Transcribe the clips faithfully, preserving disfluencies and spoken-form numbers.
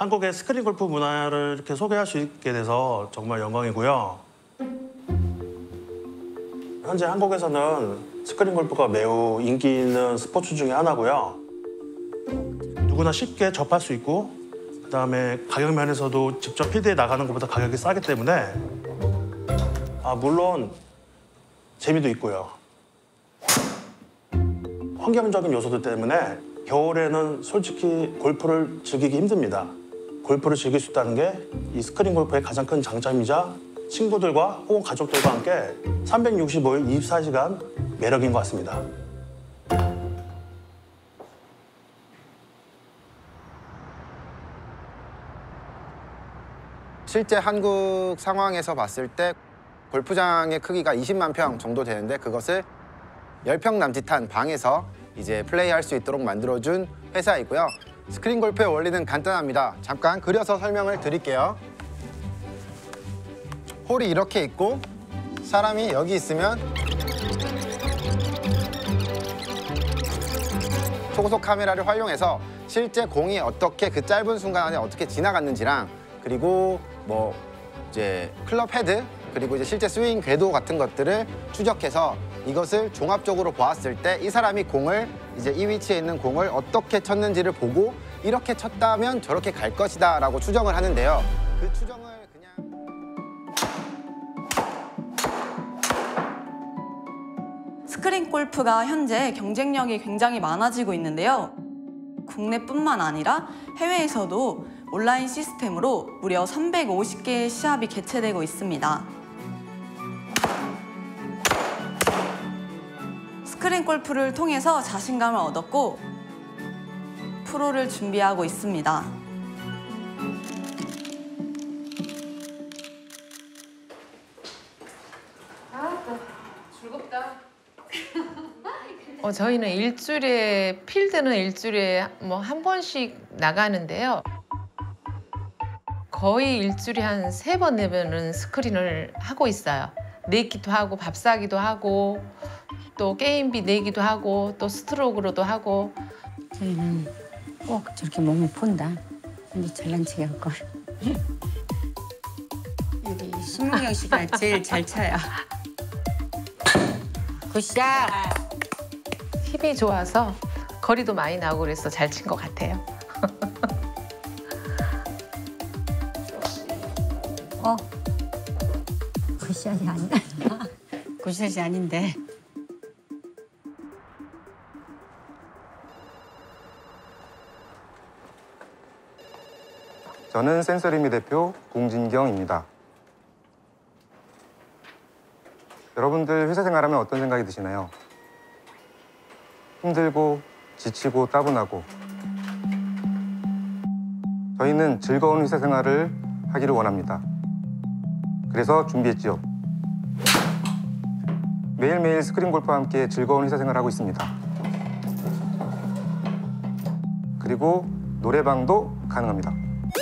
한국의 스크린 골프 문화를 이렇게 소개할 수 있게 돼서 정말 영광이고요. 현재 한국에서는 스크린 골프가 매우 인기 있는 스포츠 중에 하나고요. 누구나 쉽게 접할 수 있고 그다음에 가격 면에서도 직접 필드에 나가는 것보다 가격이 싸기 때문에 아, 물론 재미도 있고요. 환경적인 요소들 때문에 겨울에는 솔직히 골프를 즐기기 힘듭니다. 골프를 즐길 수 있다는 게 이 스크린 골프의 가장 큰 장점이자 친구들과 혹은 가족들과 함께 삼백육십오 일 이십사 시간 매력인 것 같습니다. 실제 한국 상황에서 봤을 때 골프장의 크기가 이십만 평 정도 되는데 그것을 십 평 남짓한 방에서 이제 플레이할 수 있도록 만들어준 회사이고요. 스크린 골프의 원리는 간단합니다. 잠깐 그려서 설명을 드릴게요. 홀이 이렇게 있고 사람이 여기 있으면 초고속 카메라를 활용해서 실제 공이 어떻게 그 짧은 순간 안에 어떻게 지나갔는지랑 그리고 뭐 이제 클럽 헤드 그리고 이제 실제 스윙 궤도 같은 것들을 추적해서 이것을 종합적으로 보았을 때 이 사람이 공을 이제 이 위치에 있는 공을 어떻게 쳤는지를 보고 이렇게 쳤다면 저렇게 갈 것이다 라고 추정을 하는데요. 그 추정을 그냥 스크린 골프가 현재 경쟁력이 굉장히 많아지고 있는데요. 국내뿐만 아니라 해외에서도 온라인 시스템으로 무려 삼백오십 개의 시합이 개최되고 있습니다. 스크린 골프를 통해서 자신감을 얻었고 프로를 준비하고 있습니다. 아, 즐겁다. 어, 저희는 일주일에 필드는 일주일에 뭐 한 번씩 나가는데요. 거의 일주일에 한 세 번 내면은 스크린을 하고 있어요. 내기도 하고 밥 사기도 하고 또 게임비 내기도 하고 또 스트로크로도 하고. 저희는 꼭 저렇게 몸을 푼다. 근데 잘난 척이 할 걸. 여기 신문경 씨가 제일 잘 쳐요. 굿샷! 힘이 좋아서 거리도 많이 나오고 그래서 잘 친 것 같아요. 어? 굿샷이 아니야. 굿샷이 아닌데. 저는 센서리미 대표 공진경입니다. 여러분들 회사 생활하면 어떤 생각이 드시나요? 힘들고 지치고 따분하고 저희는 즐거운 회사 생활을 하기를 원합니다. 그래서 준비했지요. 매일매일 스크린 골프와 함께 즐거운 회사 생활을 하고 있습니다. 그리고 노래방도 가능합니다.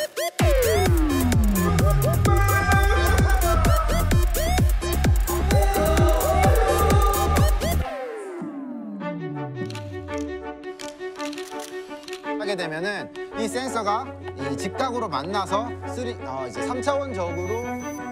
하게 되면은 이 센서가 이 직각으로 만나서 쓰리, 어, 이제 삼 차원적으로